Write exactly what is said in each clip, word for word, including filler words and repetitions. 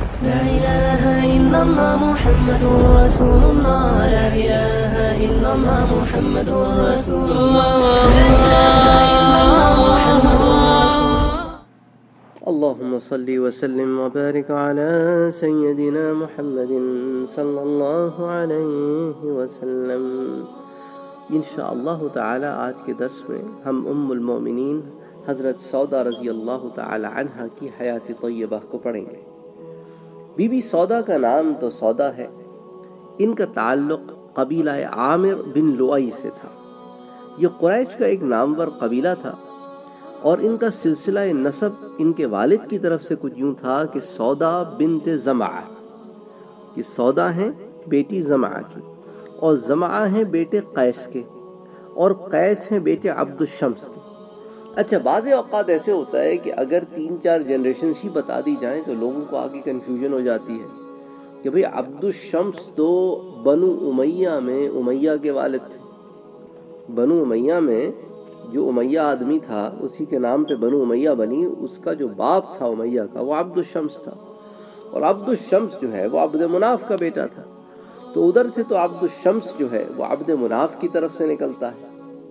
لا إله إلا الله محمد رسول الله لا إله إلا الله محمد رسول الله لا إله إلا الله محمد رسول الله. اللهم صل وسلم وبارك على سيدنا محمد صلی اللہ علیہ وسلم. انشاءاللہ تعالی آج کے درس میں ہم ام المومنین حضرت سودا رضی اللہ تعالی عنہ کی حیات طیبہ کو پڑھیں گے. بی بی سودا کا نام تو سودا ہے. ان کا تعلق قبیلہ عامر بن لؤی سے تھا. یہ قریش کا ایک نامور قبیلہ تھا اور ان کا سلسلہ نسب ان کے والد کی طرف سے کچھ یوں تھا کہ سودا بنت زمعہ. یہ سودا ہیں بیٹی زمعہ کی اور زمعہ ہیں بیٹے قیس کے اور قیس ہیں بیٹے عبد الشمس کے. اچھا بعض اوقات ایسے ہوتا ہے کہ اگر تین چار جنریشنز ہی بتا دی جائیں تو لوگوں کو آگے کنفیوژن ہو جاتی ہے کہ بھئی عبد الشمس تو بنو امیہ میں امیہ کے والد تھے. بنو امیہ میں جو امیہ آدمی تھا اسی کے نام پہ بنو امیہ بنی. اس کا جو باپ تھا امیہ کا وہ عبد الشمس تھا اور عبد الشمس جو ہے وہ عبد مناف کا بیٹا تھا. تو ادھر سے تو عبد الشمس جو ہے وہ عبد مناف کی طرف سے نکلتا ہے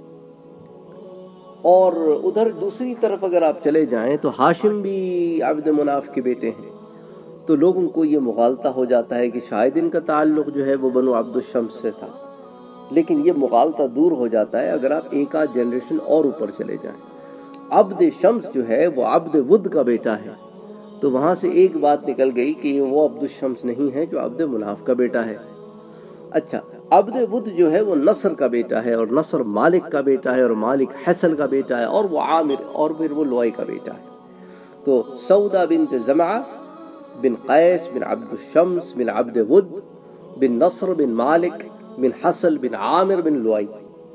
اور ادھر دوسری طرف اگر آپ چلے جائیں تو ہاشم بھی عبد مناف کے بیٹے ہیں. تو لوگوں کو یہ مغالطہ ہو جاتا ہے کہ شاید ان کا تعلق جو ہے وہ بنو عبد الشمس سے تھا. لیکن یہ مغالطہ دور ہو جاتا ہے اگر آپ ایک آدھ جنریشن اور اوپر چلے جائیں. عبد شمس جو ہے وہ عبد ود کا بیٹا ہے. تو وہاں سے ایک بات نکل گئی کہ وہ عبد الشمس نہیں ہے جو عبد مناف کا بیٹا ہے. اچھا عبد ود جو ہے وہ نصر کا بیٹا ہے اور نصر مالک کا بیٹا ہے اور مالک حسن کا بیٹا ہے اور وہ عامر اور پھر وہ لؤی کا بیٹا ہے. تو سودا بنت زمعہ بن قیس بن عبد الشمس بن عبد ود بن نصر بن مالک بن حسن بن عامر بن لؤی.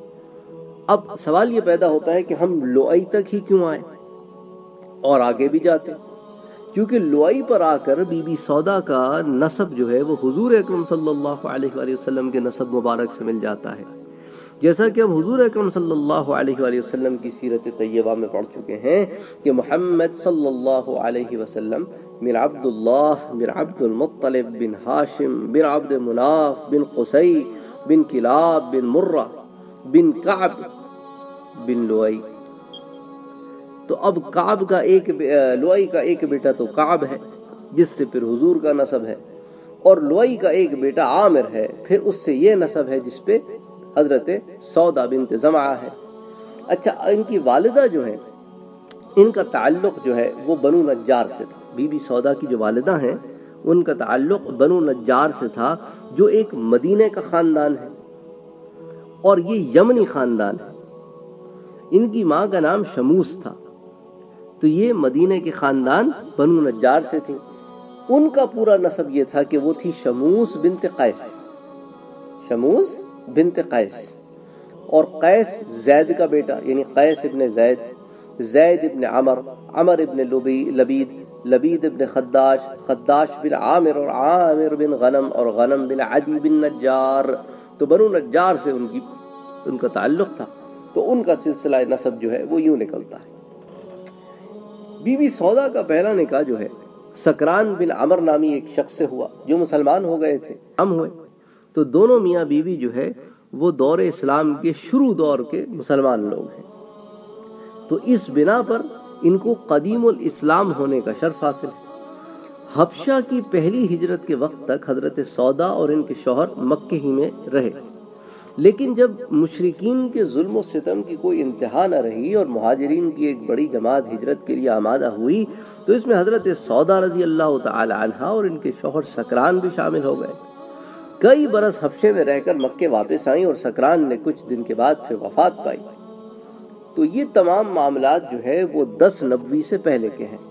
اب سوال یہ پیدا ہوتا ہے کہ ہم لؤی تک ہی کیوں آئے اور آگے بھی جاتے؟ کیونکہ لؤی پر آ کر بی بی سودا کا نسب جو ہے وہ حضور اکرم صلی اللہ علیہ وآلہ وسلم کے نسب مبارک سے مل جاتا ہے. جیسا کہ ہم حضور اکرم صلی اللہ علیہ وآلہ وسلم کی سیرت طیبہ میں پڑھ چکے ہیں کہ محمد صلی اللہ علیہ وسلم بن عبد اللہ بن عبد المطلب بن ہاشم بن عبد مناف بن قصی بن کلاب بن مرہ بن کعب بن لؤی. تو اب کعب کا ایک لؤی کا ایک بیٹا تو کعب ہے جس سے پھر حضور کا نسب ہے اور لؤی کا ایک بیٹا عامر ہے پھر اس سے یہ نسب ہے جس پہ حضرت سودا بنت زمعہ ہے. اچھا ان کی والدہ جو ہیں ان کا تعلق جو ہے وہ بنو نجار سے تھا. بی بی سودا کی جو والدہ ہیں ان کا تعلق بنو نجار سے تھا جو ایک مدینے کا خاندان ہے اور یہ یمنی خاندان ہے. ان کی ماں کا نام شموس تھا تو یہ مدینے کے خاندان بنو نجار سے تھی. ان کا پورا نسب یہ تھا کہ وہ تھی شموس بنت قیس. شموس بنت قیس اور قیس زید کا بیٹا یعنی قیس ابن زید زید ابن عمر عمر ابن لبید لبید ابن خداش خداش بن عامر اور عامر بن غنم اور غنم بن عدی بن نجار. تو بنو نجار سے ان کی ان کا تعلق تھا. تو ان کا سلسلہ نسب جو ہے وہ یوں نکلتا ہے. بی بی سودا کا پہلا نکاح جو ہے سکران بن عمر نامی ایک شخص سے ہوا جو مسلمان ہو گئے تھے. ہم ہوئے تو دونوں میاں بیوی جو ہے وہ دور اسلام کے شروع دور کے مسلمان لوگ ہیں. تو اس بنا پر ان کو قدیم الاسلام ہونے کا شرف حاصل ہے. حبشہ کی پہلی ہجرت کے وقت تک حضرت سودا اور ان کے شوہر مکہ ہی میں رہے. لیکن جب مشرکین کے ظلم و ستم کی کوئی انتہا نہ رہی اور مہاجرین کی ایک بڑی جماعت ہجرت کے لیے آمادہ ہوئی تو اس میں حضرت سودا رضی اللہ تعالی عنہ اور ان کے شوہر سکران بھی شامل ہو گئے. کئی برس حبشے میں رہ کر مکے واپس آئیں اور سکران نے کچھ دن کے بعد پھر وفات پائی. تو یہ تمام معاملات جو ہے وہ دس نبوی سے پہلے کے ہیں.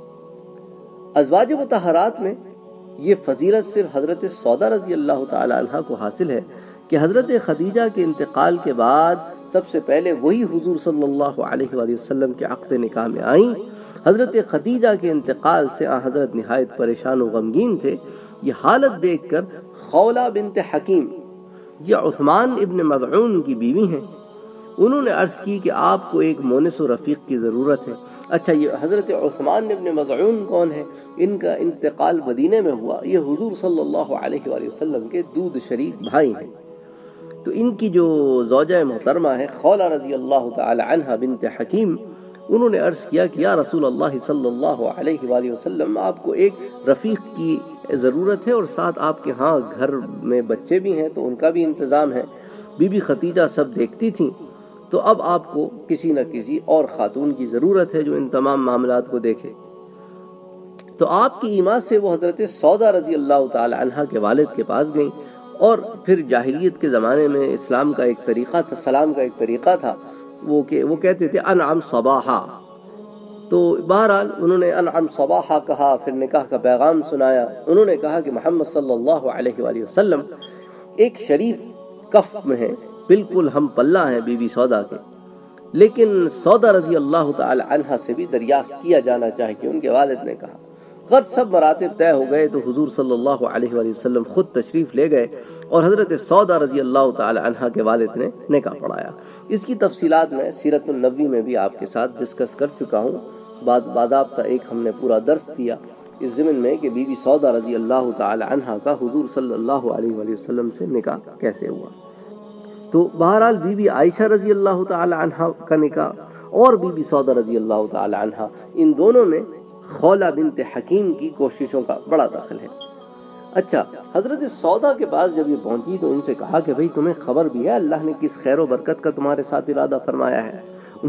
ازواج مطہرات میں یہ فضیلت صرف حضرت سودا رضی اللہ تعالی عنہ کو حاصل ہے کہ حضرت خدیجہ کے انتقال کے بعد سب سے پہلے وہی حضور صلی اللہ علیہ وآلہ وسلم کے عقد نکاح میں آئیں. حضرت خدیجہ کے انتقال سے آن حضرت نہایت پریشان و غمگین تھے. یہ حالت دیکھ کر خولہ بنت حکیم یہ عثمان ابن مظعون کی بیوی ہیں. انہوں نے عرض کی کہ آپ کو ایک مونس و رفیق کی ضرورت ہے. اچھا یہ حضرت عثمان ابن مظعون کون ہے؟ ان کا انتقال مدینے میں ہوا، یہ حضور صلی اللہ علیہ وآلہ وسلم کے دودھ شریک بھائی ہیں۔ تو ان کی جو زوجہ محترمہ ہے خولہ رضی اللہ تعالی عنہ بنت حکیم، انہوں نے عرض کیا کہ یا رسول اللہ صلی اللہ علیہ وآلہ وسلم، آپ کو ایک رفیق کی ضرورت ہے اور ساتھ آپ کے ہاں گھر میں بچے بھی ہیں تو ان کا بھی انتظام ہے۔ بی بی خدیجہ سب دیکھتی تھیں، تو اب آپ کو کسی نہ کسی اور خاتون کی ضرورت ہے جو ان تمام معاملات کو دیکھے۔ تو آپ کی ایما سے وہ حضرت سودا رضی اللہ تعالی عنہ کے والد کے پاس گئیں، اور پھر جاہلیت کے زمانے میں اسلام کا ایک طریقہ تھا، سلام کا ایک طریقہ تھا، وہ کہ وہ کہتے تھے انعم صباحا۔ تو بہرحال انہوں نے انعم صباحا کہا، پھر نکاح کا پیغام سنایا۔ انہوں نے کہا کہ محمد صلی اللہ علیہ وآلہ وسلم ایک شریف کف میں ہیں، بالکل ہم پلہ ہیں بی بی سودا کے، لیکن سودا رضی اللہ تعالی عنہ سے بھی دریافت کیا جانا چاہیے، ان کے والد نے کہا۔ غرض سب مراتب طے ہو گئے تو حضور صلی اللہ علیہ وآلہ وسلم خود تشریف لے گئے اور حضرت سودا رضی اللہ تعالی عنہ کے والد نے نکاح پڑھایا۔ اس کی تفصیلات میں سیرت النبوی میں بھی آپ کے ساتھ ڈسکس کر چکا ہوں، بعد باضابطہ ایک ہم نے پورا درس دیا اس ضمن میں کہ بی بی سودا رضی اللہ تعالی عنہ کا حضور صلی اللہ علیہ وآلہ وسلم سے نکاح کیسے ہوا۔ تو بہرحال بی بی عائشہ رضی اللہ تعالی عنہ کا نکاح اور بی بی سودا رضی اللہ تعالی عنہ، ان دونوں میں خولہ بنت حکیم کی کوششوں کا بڑا دخل ہے۔ اچھا، حضرت سودا کے پاس جب یہ پہنچی تو ان سے کہا کہ بھئی تمہیں خبر بھی ہے اللہ نے کس خیر و برکت کا تمہارے ساتھ ارادہ فرمایا ہے؟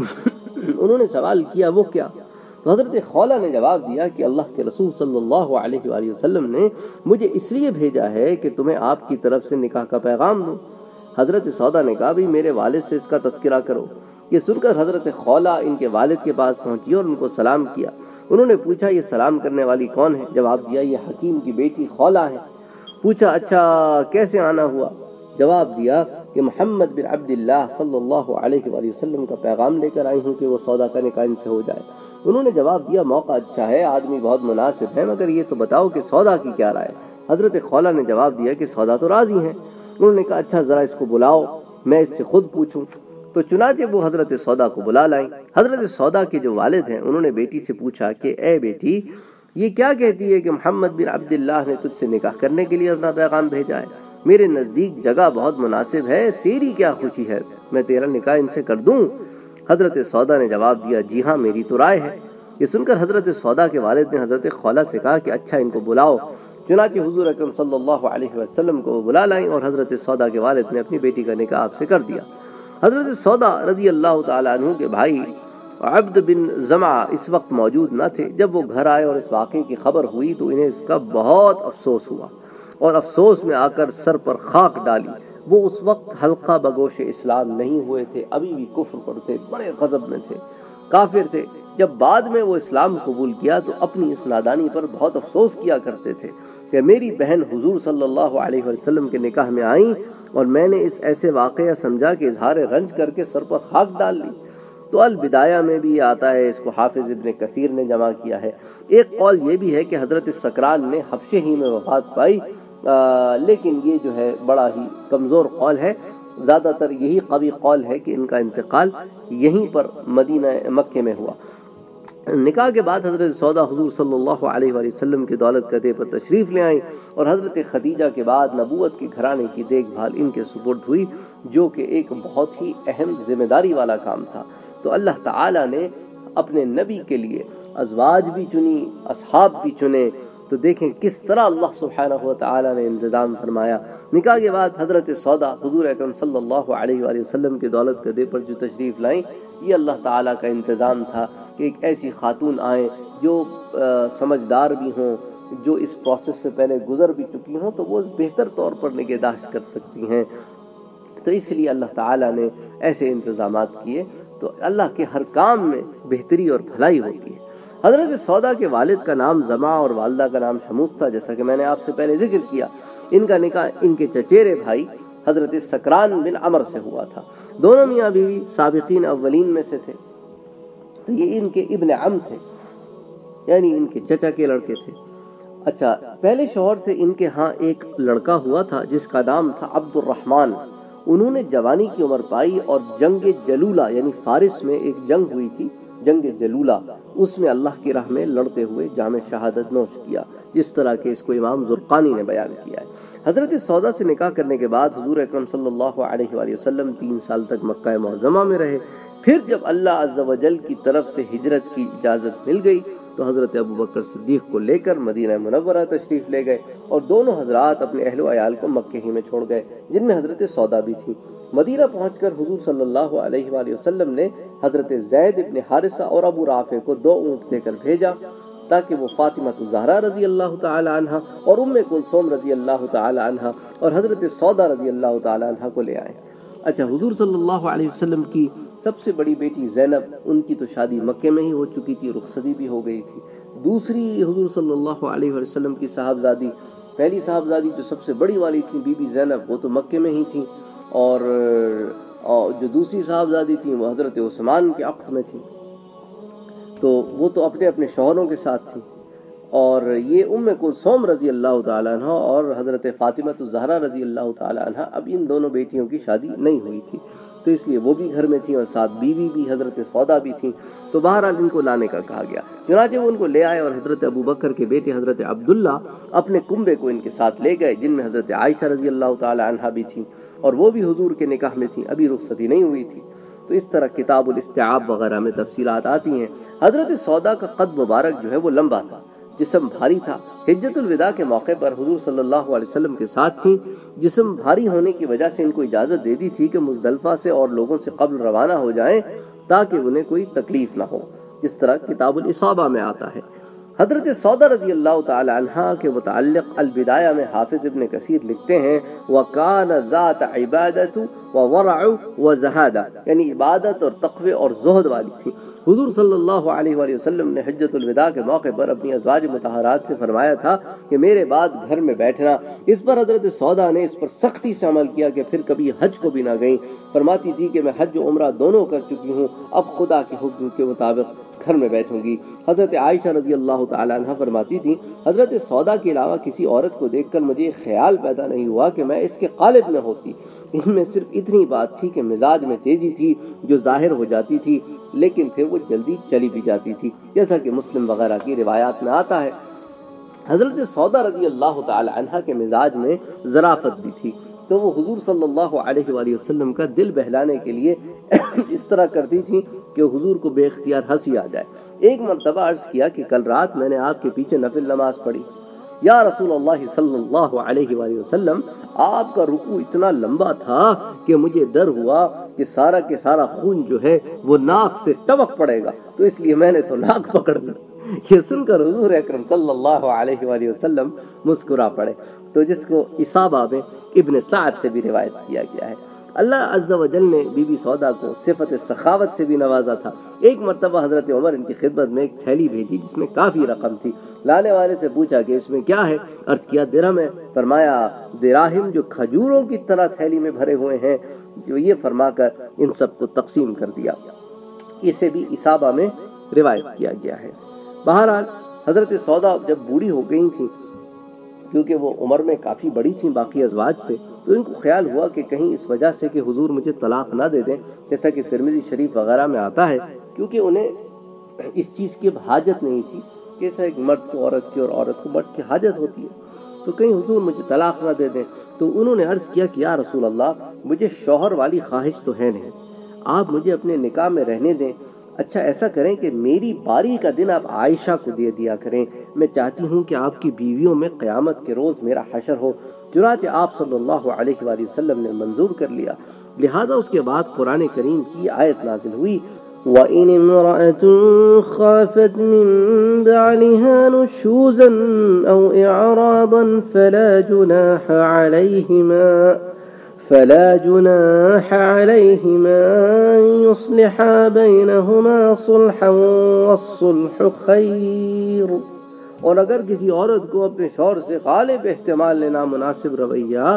انہوں نے سوال کیا وہ کیا؟ تو حضرت خولہ نے جواب دیا کہ اللہ کے رسول صلی اللہ علیہ وآلہ وسلم نے مجھے اس لیے بھیجا ہے کہ تمہیں آپ کی طرف سے نکاح کا پیغام دوں۔ حضرت سودا نے کہا بھی میرے والد سے اس کا تذکرہ کرو۔ یہ سن کر حضرت خولہ ان کے والد کے پاس پہنچی اور ان کو سلام کیا۔ انہوں نے پوچھا یہ سلام کرنے والی کون ہے؟ جواب دیا یہ حکیم کی بیٹی خولہ ہے۔ پوچھا اچھا کیسے آنا ہوا؟ جواب دیا کہ محمد بن عبداللہ صلی اللہ علیہ وآلہ وسلم کا پیغام لے کر آئی ہوں کہ وہ سودا کا نکاح ان سے ہو جائے۔ انہوں نے جواب دیا موقع اچھا ہے، آدمی بہت مناسب ہے، مگر یہ تو بتاؤ کہ سودا کی کیا رائے؟ حضرت خولہ نے جواب دیا کہ سودا تو راضی ہیں۔ انہوں نے کہا اچھا ذرا اس کو بلاؤ، میں اس سے خود پوچھوں۔ تو چنانچہ وہ حضرت سودا کو بلا لائیں۔ حضرت سودا کے جو والد ہیں انہوں نے بیٹی سے پوچھا کہ اے بیٹی، یہ کیا کہتی ہے کہ محمد بن عبداللہ نے تجھ سے نکاح کرنے کے لیے اپنا پیغام بھیجا ہے؟ میرے نزدیک جگہ بہت مناسب ہے، تیری کیا خوشی ہے، میں تیرا نکاح ان سے کر دوں؟ حضرت سودا نے جواب دیا جی ہاں میری تو رائے ہے۔ یہ سن کر حضرت سودا کے والد نے حضرت خولہ سے کہا کہ اچھا ان کو بلاؤ۔ چنانچہ حضور اکرم صلی اللہ علیہ وسلم کو بلا لائیں اور حضرت سودا کے والد نے اپنی بیٹی کا نکاح آپ سے کر دیا۔ حضرت سودا رضی اللہ تعالیٰ عنہ کے بھائی عبد بن زمعہ اس وقت موجود نہ تھے۔ جب وہ گھر آئے اور اس واقعے کی خبر ہوئی تو انہیں اس کا بہت افسوس ہوا اور افسوس میں آ کر سر پر خاک ڈالی۔ وہ اس وقت حلقہ بگوش اسلام نہیں ہوئے تھے، ابھی بھی کفر پر تھے، بڑے غضب میں تھے، کافر تھے۔ جب بعد میں وہ اسلام قبول کیا تو اپنی اس نادانی پر بہت افسوس کیا کرتے تھے کہ میری بہن حضور صلی اللہ علیہ وسلم کے نکاح میں آئیں اور میں نے اس ایسے واقعہ سمجھا کہ اظہار رنج کر کے سر پر خاک ڈال لی۔ تو البدایہ میں بھی آتا ہے، اس کو حافظ ابن کثیر نے جمع کیا ہے۔ ایک قول یہ بھی ہے کہ حضرت سکران نے حبشے ہی میں وفات پائی، آ, لیکن یہ جو ہے بڑا ہی کمزور قول ہے۔ زیادہ تر یہی قوی قول ہے کہ ان کا انتقال یہیں پر مدینہ مکہ میں ہوا۔ نکاح کے بعد حضرت سودا حضور صلی اللہ علیہ وآلہ وسلم کی دولت قدے پر تشریف لے آئیں اور حضرت خدیجہ کے بعد نبوت کے گھرانے کی دیکھ بھال ان کے سپرد ہوئی، جو کہ ایک بہت ہی اہم ذمہ داری والا کام تھا۔ تو اللہ تعالیٰ نے اپنے نبی کے لیے ازواج بھی چنی، اصحاب بھی چنے۔ تو دیکھیں کس طرح اللہ سبحانہ و تعالیٰ نے انتظام فرمایا۔ نکاح کے بعد حضرت سودا حضور اکرم صلی اللہ علیہ وآلہ وسلم کے دولت قدے پر جو تشریف لائیں، یہ اللہ تعالیٰ کا انتظام تھا کہ ایک ایسی خاتون آئیں جو سمجھدار بھی ہوں، جو اس پروسیس سے پہلے گزر بھی چکی ہوں، تو وہ بہتر طور پر نگہداشت کر سکتی ہیں۔ تو اس لیے اللہ تعالیٰ نے ایسے انتظامات کیے۔ تو اللہ کے ہر کام میں بہتری اور بھلائی ہوتی ہے۔ حضرت سودا کے والد کا نام زما اور والدہ کا نام شموس تھا، جیسا کہ میں نے آپ سے پہلے ذکر کیا۔ ان کا نکاح ان کے چچیرے بھائی حضرت سکران بن عمر سے ہوا تھا۔ دونوں میاں بیوی سابقین اولین میں سے تھے۔ تو یہ ان کے ابن عم تھے، یعنی ان کے چچا کے لڑکے تھے۔ اچھا، پہلے شوہر سے ان کے ہاں ایک لڑکا ہوا تھا جس کا نام تھا عبد الرحمن۔ انہوں نے جوانی کی عمر پائی اور جنگ جلولہ یعنی فارس میں ایک جنگ ہوئی تھی جنگ جلولہ، اس میں اللہ کی راہ میں لڑتے ہوئے جام شہادت نوش کیا، جس طرح کہ اس کو امام زرقانی نے بیان کیا ہے۔ حضرت سودا سے نکاح کرنے کے بعد حضور اکرم صلی اللہ علیہ وآلہ وسلم تین سال تک مکہ معظمہ میں رہے۔ پھر جب اللہ عز و جل کی طرف سے ہجرت کی اجازت مل گئی تو حضرت ابو بکر صدیق کو لے کر مدینہ منورہ تشریف لے گئے، اور دونوں حضرات اپنے اہل و عیال کو مکہ ہی میں چھوڑ گئے، جن میں حضرت سودا بھی تھی۔ مدینہ پہنچ کر حضور صلی اللہ علیہ وآلہ وسلم نے حضرت زید ابن حارثہ اور ابو رافع کو دو اونٹ دے کر بھیجا تاکہ وہ فاطمہ الزہرا رضی اللہ تعالی عنہ اور ام کلثوم رضی اللہ تعالی عنہ اور حضرت سودا رضی اللہ تعالی عنہ کو لے آئیں۔ اچھا، حضور صلی اللہ علیہ وسلم کی سب سے بڑی بیٹی زینب، ان کی تو شادی مکے میں ہی ہو چکی تھی، رخصتی بھی ہو گئی تھی۔ دوسری حضور صلی اللہ علیہ وسلم کی صاحبزادی، پہلی صاحبزادی جو سب سے بڑی والی تھی بی بی زینب، وہ تو مکے میں ہی تھیں، اور جو دوسری صاحبزادی تھیں وہ حضرت عثمان کے عقد میں تھیں، تو وہ تو اپنے اپنے شوہروں کے ساتھ تھیں۔ اور یہ ام کلثوم رضی اللہ تعالیٰ عنہ اور حضرت فاطمہ الزہرا رضی اللہ تعالیٰ عنہ، اب ان دونوں بیٹیوں کی شادی نہیں ہوئی تھی، تو اس لیے وہ بھی گھر میں تھیں اور ساتھ بیوی بھی حضرت سودا بھی تھیں، تو بہرحال ان کو لانے کا کہا گیا۔ چنانچہ وہ ان کو لے آئے اور حضرت ابو بکر کے بیٹے حضرت عبداللہ اپنے کنبے کو ان کے ساتھ لے گئے، جن میں حضرت عائشہ رضی اللہ تعالیٰ عنہ بھی تھیں، اور وہ بھی حضور کے نکاح میں تھیں، ابھی رخصتی نہیں ہوئی تھی۔ تو اس طرح کتاب الاستیعاب وغیرہ میں تفصیلات آتی ہیں۔ حضرت سودا کا قد مبارک جو ہے وہ لمبا تھا، جسم بھاری تھا۔ حجۃ الوداع کے موقع پر حضور صلی اللہ علیہ وسلم کے ساتھ تھیں۔ جسم بھاری ہونے کی وجہ سے ان کو اجازت دے دی تھی کہ مزدلفہ سے اور لوگوں سے قبل روانہ ہو جائیں تاکہ انہیں کوئی تکلیف نہ ہو، جس طرح کتاب الاصابہ میں آتا ہے۔ حضرت سودا رضی اللہ تعالی عنہ کے متعلق البدایہ میں حافظ ابن کثیر لکھتے ہیں وَكَانَ ذَاتَ عِبَادَةُ وَوَرَعُ وَزَهَادَ، یعنی عبادت اور تقوی اور زہد والی تھی۔ حضور صلی اللہ علیہ وآلہ وسلم نے حجۃ الوداع کے موقع پر اپنی ازواج مطہرات سے فرمایا تھا کہ میرے بعد گھر میں بیٹھنا۔ اس پر حضرت سودا نے اس پر سختی سے عمل کیا کہ پھر کبھی حج کو بھی نہ گئیں۔ فرماتی تھی کہ میں حج و عمرہ دونوں کر چکی ہوں، اب خدا کے حکم کے مطابق گھر میں بیٹھوں گی۔ حضرت عائشہ رضی اللہ تعالی عنہ فرماتی تھی حضرت سودا کے علاوہ کسی عورت کو دیکھ کر مجھے خیال پیدا نہیں ہوا کہ میں اس کے قالب میں ہوتی۔ ان میں صرف اتنی بات تھی کہ مزاج میں تیزی تھی جو ظاہر ہو جاتی تھی، لیکن پھر وہ جلدی چلی بھی جاتی تھی، جیسا کہ مسلم وغیرہ کی روایات میں آتا ہے۔ حضرت سودا رضی اللہ تعالی عنہ کے مزاج میں ظرافت بھی تھی، تو وہ حضور صلی اللہ علیہ وآلہ وسلم کا دل بہلانے کے لیے اس طرح کرتی تھی کہ حضور کو بے اختیار ہنسی آ جائے۔ ایک مرتبہ عرض کیا کہ کل رات میں نے آپ کے پیچھے نفل نماز پڑھی، یا رسول اللہ صلی اللہ علیہ وآلہ وسلم، آپ کا رکوع اتنا لمبا تھا کہ مجھے ڈر ہوا کہ سارا کے سارا خون جو ہے وہ ناک سے ٹپک پڑے گا، تو اس لیے میں نے تو ناک پکڑ لی۔ یہ سن کر حضور اکرم صلی اللہ علیہ وآلہ وسلم مسکرا پڑے، تو جس کو اصابہ میں ابن سعد سے بھی روایت کیا گیا ہے۔ اللہ عز و جل نے بی بی سودا کو صفت سخاوت سے بھی نوازا تھا۔ ایک مرتبہ حضرت عمر ان کی خدمت میں ایک تھیلی بھیجی جس میں کافی رقم تھی۔ لانے والے سے پوچھا کہ اس میں کیا ہے؟ عرض کیا درہم ہے۔ فرمایا دراہم جو کھجوروں کی طرح تھیلی میں بھرے ہوئے ہیں، جو یہ فرما کر ان سب کو تقسیم کر دیا۔ اسے بھی اصابہ میں روایت کیا گیا ہے۔ بہرحال حضرت سودا جب بوڑھی ہو گئی تھیں، کیونکہ وہ عمر میں کافی بڑی تھیں باقی ازواج سے، تو ان کو خیال ہوا کہ کہیں اس وجہ سے کہ حضور مجھے طلاق نہ دے دیں، جیسا کہ ترمذی شریف وغیرہ میں آتا ہے، کیونکہ انہیں اس چیز کی حاجت نہیں تھی، جیسا ایک مرد کو عورت کی اور عورت کو مرد کی حاجت ہوتی ہے، تو کہیں حضور مجھے طلاق نہ دے دیں۔ تو انہوں نے عرض کیا کہ یا رسول اللہ، مجھے شوہر والی خواہش تو ہے نہیں، آپ مجھے اپنے نکاح میں رہنے دیں۔ اچھا ایسا کریں کہ میری باری کا دن آپ عائشہ کو دے دیا کریں، میں چاہتی ہوں کہ آپ کی بیویوں میں قیامت کے روز میرا حشر ہو۔ چنانچہ آپ صلی اللہ علیہ وآلہ وسلم نے منظور کر لیا، لہٰذا اس کے بعد قرآن کریم کی آیت نازل ہوئی وَإِنِ امْرَأَةٌ خَافَتْ مِن بَعْلِهَا نُشُوزًا أَوْ إِعْرَاضًا فَلَا جُنَاحَ عَلَيْهِمَا فلا جناح عليهما أن يصلحا بينهما صلحا والصلح خير۔ اور اگر کسی عورت کو اپنے شوہر سے غالب احتمال لینا مناسب رویہ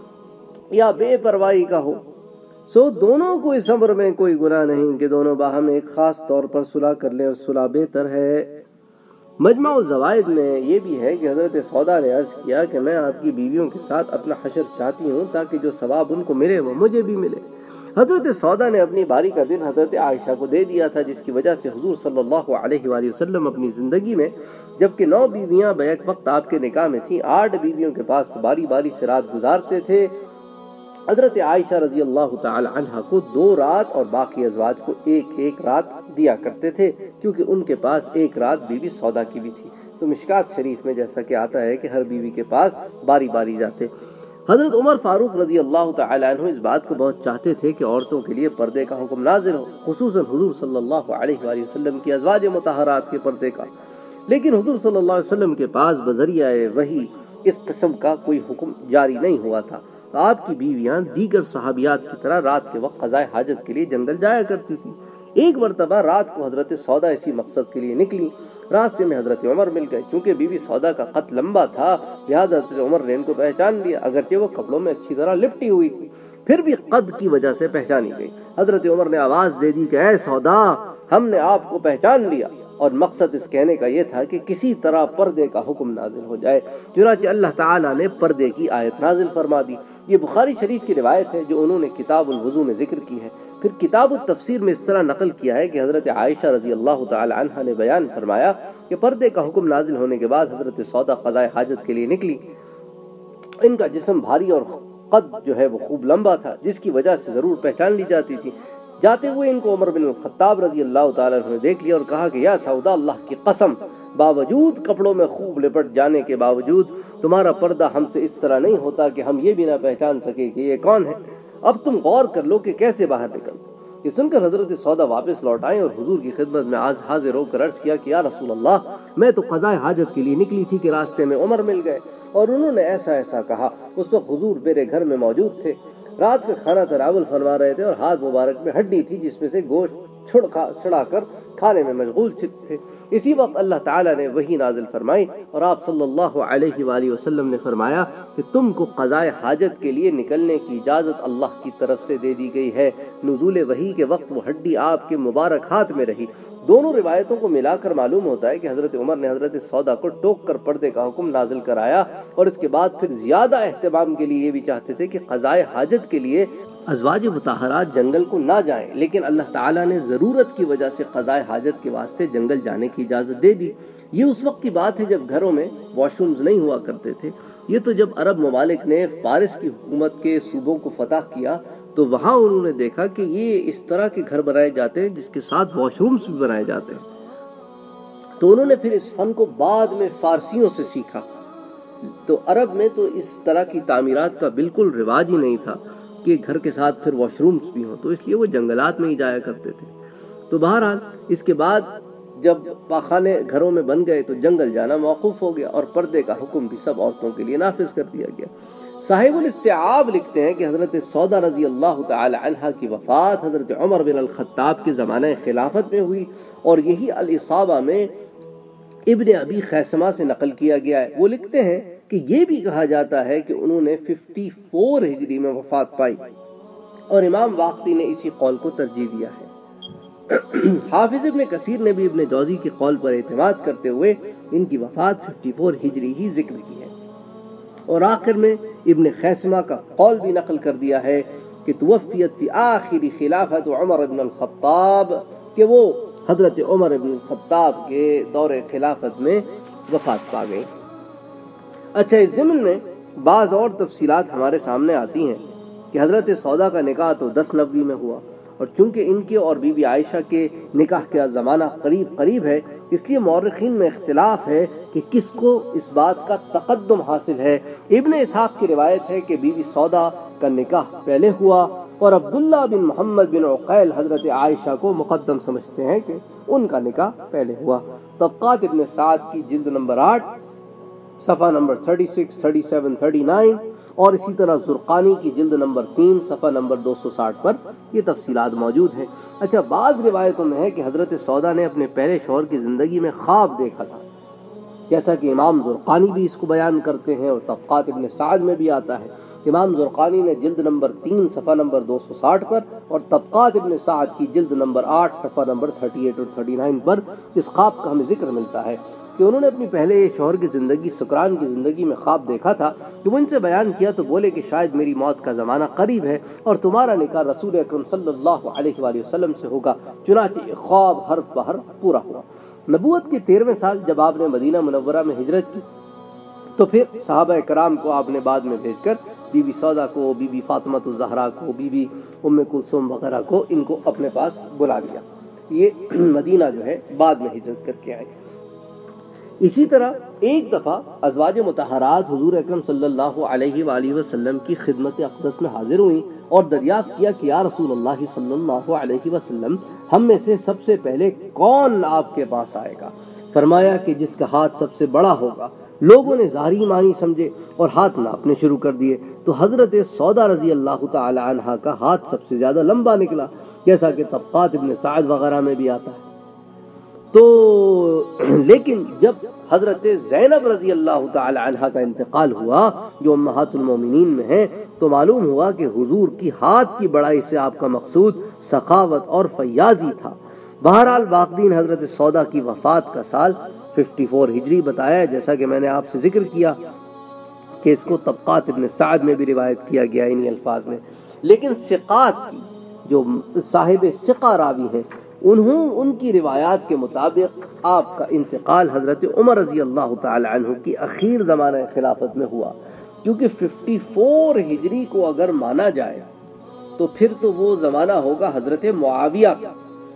یا بے پرواہی کا ہو، سو دونوں کو اس امر میں کوئی گناہ نہیں کہ دونوں باہم ایک خاص طور پر صلح کر لیں، اور صلح بہتر ہے۔ مجمع الزوائد میں یہ بھی ہے کہ حضرت سودا نے عرض کیا کہ میں آپ کی بیویوں کے ساتھ اپنا حشر چاہتی ہوں تاکہ جو ثواب ان کو ملے وہ مجھے بھی ملے۔ حضرت سودا نے اپنی باری کا دن حضرت عائشہ کو دے دیا تھا، جس کی وجہ سے حضور صلی اللہ علیہ وآلہ وسلم اپنی زندگی میں جبکہ نو بیویاں بیک وقت آپ کے نکاح میں تھیں، آٹھ بیویوں کے پاس باری باری سے رات گزارتے تھے۔ حضرت عائشہ رضی اللہ تعالی عنہ کو دو رات اور باقی ازواج کو ایک ایک رات دیا کرتے تھے، کیونکہ ان کے پاس ایک رات بیوی سودا کی بھی تھی۔ تو مشکات شریف میں جیسا کہ آتا ہے کہ ہر بیوی کے پاس باری باری جاتے۔ حضرت عمر فاروق رضی اللہ تعالی عنہ اس بات کو بہت چاہتے تھے کہ عورتوں کے لیے پردے کا حکم نازل ہو، خصوصاً حضور صلی اللہ علیہ وآلہ وسلم کی ازواج مطہرات کے پردے کا، لیکن حضور صلی اللہ علیہ وسلم کے پاس بذریعہ وحی اس قسم کا کوئی حکم جاری نہیں ہوا تھا۔ تو آپ کی بیویاں دیگر صحابیات کی طرح رات کے وقت قضاء حاجت کے لیے جنگل جایا کرتی تھی۔ ایک مرتبہ رات کو حضرت سودا اسی مقصد کے لیے نکلی، راستے میں حضرت عمر مل گئے۔ چونکہ بی بی سودا کا قد لمبا تھا، لہذا حضرت عمر نے ان کو پہچان لیا، اگرچہ وہ کپڑوں میں اچھی طرح لپٹی ہوئی تھی، پھر بھی قد کی وجہ سے پہچانی گئی۔ حضرت عمر نے آواز دے دی کہ اے سودا، ہم نے آپ کو پہچان لیا، اور مقصد اس کہنے کا یہ تھا کہ کسی طرح پردے کا حکم نازل ہو جائے۔ چنانچہ اللہ تعالیٰ نے پردے کی آیت نازل فرما دی۔ یہ بخاری شریف کی روایت ہے جو انہوں نے کتاب الوضو میں ذکر کی ہے۔ پھر کتاب التفسیر میں اس طرح نقل کیا ہے کہ حضرت عائشہ رضی اللہ تعالی عنہ نے بیان فرمایا کہ پردے کا حکم نازل ہونے کے بعد حضرت سودا قضاء حاجت کے لیے نکلی۔ ان کا جسم بھاری اور قد جو ہے وہ خوب لمبا تھا، جس کی وجہ سے ضرور پہچان لی جاتی تھی۔ جاتے ہوئے ان کو عمر بن الخطاب رضی اللہ تعالیٰ عنہ نے دیکھ لیا اور کہا کہ یا سودا، اللہ کی قسم، باوجود کپڑوں میں خوب لپٹ جانے کے باوجود تمہارا پردہ ہم سے اس طرح نہیں ہوتا کہ ہم یہ بھی نہ پہچان سکے کہ یہ کون ہے۔ اب تم غور کر لو کہ کیسے باہر نکل۔ یہ سن کر حضرت سودا واپس لوٹ آئے اور حضور کی خدمت میں آج حاضر ہو کر عرض کیا کہ یا رسول اللہ، میں تو قضاء حاجت کے لیے نکلی تھی کہ راستے میں عمر مل گئے اور انہوں نے ایسا ایسا کہا۔ اس وقت حضور میرے گھر میں موجود تھے، رات میں کھانا تناول فرما رہے تھے اور ہاتھ مبارک میں ہڈی تھی جس میں سے گوشت چھڑ چھڑا کر کھانے میں مشغول تھے۔ اسی وقت اللہ تعالیٰ نے وحی نازل فرمائی اور آپ صلی اللہ علیہ وآلہ وسلم نے فرمایا کہ تم کو قضاء حاجت کے لیے نکلنے کی اجازت اللہ کی طرف سے دے دی گئی ہے۔ نزول وحی کے وقت وہ ہڈی آپ کے مبارک ہاتھ میں رہی۔ دونوں روایتوں کو ملا کر معلوم ہوتا ہے کہ حضرت عمر نے حضرت سودا کو ٹوک کر پردے کا حکم نازل کرایا، اور اس کے بعد پھر زیادہ اہتمام کے لیے یہ بھی چاہتے تھے کہ قضاء حاجت کے لیے ازواج مطہرات جنگل کو نہ جائیں، لیکن اللہ تعالیٰ نے ضرورت کی وجہ سے قضاء حاجت کے واسطے جنگل جانے کی اجازت دے دی۔ یہ اس وقت کی بات ہے جب گھروں میں واش رومز نہیں ہوا کرتے تھے۔ یہ تو جب عرب ممالک نے فارس کی حکومت کے صوبوں کو فتح کیا تو وہاں انہوں نے دیکھا کہ یہ اس طرح کے گھر بنائے جاتے ہیں جس کے ساتھ واش رومز بھی بنائے جاتے ہیں۔ تو انہوں نے پھر اس فن کو بعد میں فارسیوں سے سیکھا۔ تو عرب میں تو اس طرح کی تعمیرات کا بالکل رواج ہی نہیں تھا کہ گھر کے ساتھ پھر واش رومز بھی ہوں، تو اس لیے وہ جنگلات میں ہی جایا کرتے تھے۔ تو بہرحال اس کے بعد جب پاخانے گھروں میں بن گئے تو جنگل جانا موقوف ہو گیا اور پردے کا حکم بھی سب عورتوں کے لیے نافذ کر دیا گیا۔ صاحب الاستیعاب لکھتے ہیں کہ حضرت سودا رضی اللہ تعالی عنہ کی وفات حضرت عمر بن الخطاب کے زمانہ خلافت میں ہوئی، اور یہی الاصابہ میں ابن ابی خیثمہ سے نقل کیا گیا ہے۔ وہ لکھتے ہیں کہ یہ بھی کہا جاتا ہے کہ انہوں نے ففٹی فور ہجری میں وفات پائی، اور امام واقدی نے اسی قول کو ترجیح دیا ہے۔ حافظ ابن کثیر نے بھی ابن جوزی کے قول پر اعتماد کرتے ہوئے ان کی وفات ففٹی فور ہجری ہی ذکر کی ہے، اور آخر میں ابن خیثمہ کا قول بھی نقل کر دیا ہے کہ توفیت فی آخر خلافت عمر بن الخطاب، کہ وہ حضرت عمر بن الخطاب کے دور خلافت میں وفات پا گئی۔ اچھا، اس ضمن میں بعض اور تفصیلات ہمارے سامنے آتی ہیں کہ حضرت سودا کا نکاح تو دس نوی میں ہوا، اور چونکہ ان کے اور بی بی عائشہ کے نکاح کا زمانہ قریب قریب ہے، اس لیے مورخین میں اختلاف ہے کہ کس کو اس بات کا تقدم حاصل ہے۔ ابن اسحاق کی روایت ہے کہ بی بی سودا کا نکاح پہلے ہوا، اور عبداللہ بن محمد بن عقیل حضرت عائشہ کو مقدم سمجھتے ہیں کہ ان کا نکاح پہلے ہوا۔ طبقات ابن سعد کی جلد نمبر آٹھ صفحہ نمبر چھتیس، سینتیس، انتیس، اور اسی طرح زرقانی کی جلد نمبر تین صفحہ نمبر دو سو ساٹھ پر یہ تفصیلات موجود ہیں۔ اچھا، بعض روایتوں میں ہے کہ حضرت سودا نے اپنے پہلے شوہر کی زندگی میں خواب دیکھا تھا، جیسا کہ امام زرقانی بھی اس کو بیان کرتے ہیں، اور طبقات ابن سعد میں بھی آتا ہے۔ امام زرقانی نے جلد نمبر تین صفحہ نمبر دو سو ساٹھ پر، اور طبقات ابن سعد کی جلد نمبر آٹھ صفحہ نمبر اڑتیس اور انتیس پر اس خواب کا ہمیں ذکر ملتا ہے۔ کہ انہوں نے اپنی پہلے شوہر کی زندگی سکران کی زندگی میں خواب دیکھا تھا کہ وہ ان سے بیان کیا تو بولے کہ شاید میری موت کا زمانہ قریب ہے اور تمہارا نکاح رسول اکرم صلی اللہ علیہ وآلہ وسلم سے ہوگا۔ چنانچہ خواب حرف بحرف پورا ہوا۔ نبوت کے تیرہویں سال جب آپ نے مدینہ منورہ میں ہجرت کی تو پھر صحابہ کرام کو آپ نے بعد میں بھیج کر بی بی سودا کو، بی بی فاطمہ الزہرا کو، بی بی ام کلثوم وغیرہ کو ان کو اپنے پاس بلا لیا۔ یہ مدینہ جو ہے بعد میں ہجرت کر کے آئے۔ اسی طرح ایک دفعہ ازواج مطہرات حضور اکرم صلی اللہ علیہ وآلہ وسلم کی خدمت اقدس میں حاضر ہوئیں اور دریافت کیا کہ یا رسول اللہ صلی اللہ علیہ وسلم، ہم میں سے سب سے پہلے کون آپ کے پاس آئے گا؟ فرمایا کہ جس کا ہاتھ سب سے بڑا ہوگا۔ لوگوں نے ظاہری معنی سمجھے اور ہاتھ ناپنے شروع کر دیے تو حضرت سودا رضی اللہ تعالی عنہا کا ہاتھ سب سے زیادہ لمبا نکلا، جیسا کہ طبقات ابن سعد وغیرہ میں بھی آتا ہے۔ تو لیکن جب حضرت زینب رضی اللہ تعالی عنہا کا انتقال ہوا جو امہات المومنین میں ہیں تو معلوم ہوا کہ حضور کی ہاتھ کی بڑائی سے آپ کا مقصود سخاوت اور فیاضی تھا۔ بہرحال باقدین حضرت سودا کی وفات کا سال چون ہجری بتایا، جیسا کہ میں نے آپ سے ذکر کیا کہ اس کو طبقات ابن سعد میں بھی روایت کیا گیا انہی الفاظ میں۔ لیکن ثقات کی جو صاحب ثقہ راوی ہیں انہوں ان کی روایات کے مطابق آپ کا انتقال حضرت عمر رضی اللہ تعالی عنہ کی اخیر زمانہ خلافت میں ہوا، کیونکہ چون ہجری کو اگر مانا جائے تو پھر تو وہ زمانہ ہوگا حضرت معاویہ کا،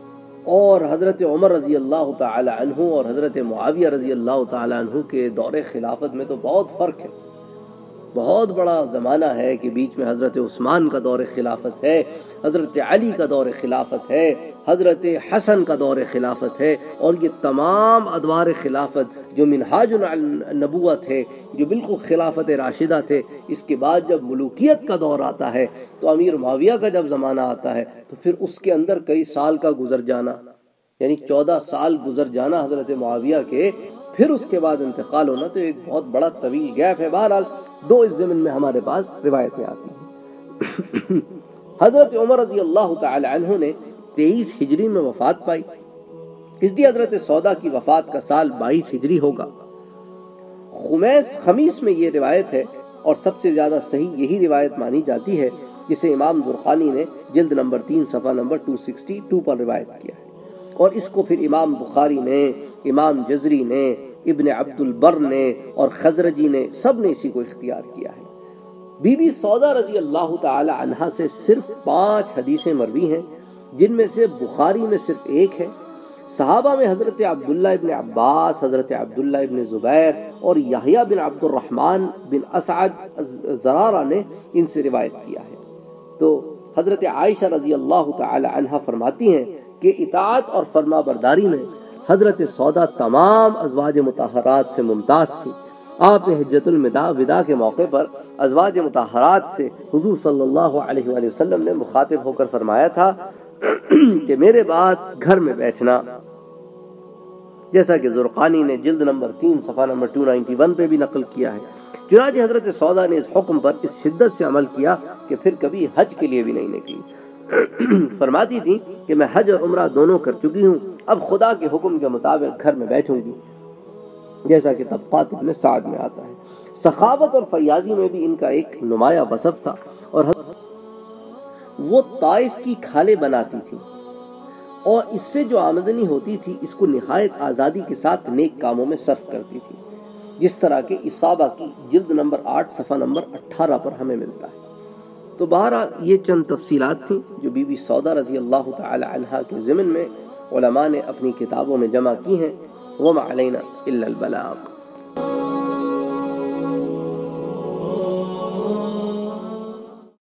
اور حضرت عمر رضی اللہ تعالی عنہ اور حضرت معاویہ رضی اللہ تعالی عنہ کے دور خلافت میں تو بہت فرق ہے، بہت بڑا زمانہ ہے کہ بیچ میں حضرت عثمان کا دور خلافت ہے، حضرت علی کا دور خلافت ہے، حضرت حسن کا دور خلافت ہے، اور یہ تمام ادوار خلافت جو منہاج النبوت ہے، جو بالکل خلافت راشدہ تھے، اس کے بعد جب ملوکیت کا دور آتا ہے تو امیر معاویہ کا جب زمانہ آتا ہے تو پھر اس کے اندر کئی سال کا گزر جانا، یعنی چودہ سال گزر جانا حضرت معاویہ کے، پھر اس کے بعد انتقال ہونا، تو ایک بہت بڑا طویل گیپ ہے۔ بہرحال دو اس ضمن میں ہمارے پاس روایتیں آتی ہیں۔ حضرت عمر رضی اللہ تعالی عنہ نے تیئیس ہجری میں وفات پائی، اس لیے حضرت سودا کی وفات کا سال بائیس ہجری ہوگا۔ خمیس خمیس میں یہ روایت ہے اور سب سے زیادہ صحیح یہی روایت مانی جاتی ہے جسے امام زرقانی نے جلد نمبر تین صفحہ نمبر دو سو اکسٹھ پر روایت کیا ہے، اور اس کو پھر امام بخاری نے، امام جزری نے، ابن عبد البر نے اور خزرجی نے سب نے اسی کو اختیار کیا ہے۔ بی بی سودا رضی اللہ تعالی عنہا سے صرف پانچ حدیثیں مروی ہیں، جن میں سے بخاری میں صرف ایک ہے۔ صحابہ میں حضرت عبداللہ ابن عباس، حضرت عبداللہ ابن زبیر اور یحییٰ بن عبد الرحمن بن اسعد زرارہ نے ان سے روایت کیا ہے۔ تو حضرت عائشہ رضی اللہ تعالی عنہا فرماتی ہیں کہ اطاعت اور فرما برداری میں حضرت سودا تمام ازواج مطہرات سے ممتاز تھی۔ آپ نے حجۃ الوداع وداع کے موقع پر ازواج مطہرات سے حضور صلی اللہ علیہ وآلہ وسلم نے مخاطب ہو کر فرمایا تھا کہ میرے بعد گھر میں بیٹھنا، جیسا کہ زرقانی نے جلد نمبر تین صفحہ نمبر دو سو اکیانوے پہ بھی نقل کیا ہے۔ چنانچہ حضرت سودا نے اس حکم پر اس شدت سے عمل کیا کہ پھر کبھی حج کے لیے بھی نہیں نکلی۔ فرماتی تھی کہ میں حج اور عمرہ دونوں کر چکی ہوں، اب خدا کے حکم کے مطابق گھر میں بیٹھوں گی، جیسا کہ طبقات ابن سعد میں آتا ہے۔ سخاوت اور فیاضی میں بھی ان کا ایک نمایاں وصف تھا، اور وہ طائف کی کھالیں بناتی تھی اور اس سے جو آمدنی ہوتی تھی اس کو نہایت آزادی کے ساتھ نیک کاموں میں صرف کرتی تھی، جس طرح کہ اصابہ کی جلد نمبر آٹھ صفحہ نمبر اٹھارہ پر ہمیں ملتا ہے۔ تو بہرحال یہ چند تفصیلات تھیں جو بی بی سودا رضی اللہ تعالی عنہا کے ضمن میں علماء نے اپنی کتابوں میں جمع کی ہیں۔ وما علینا الا البلاغ۔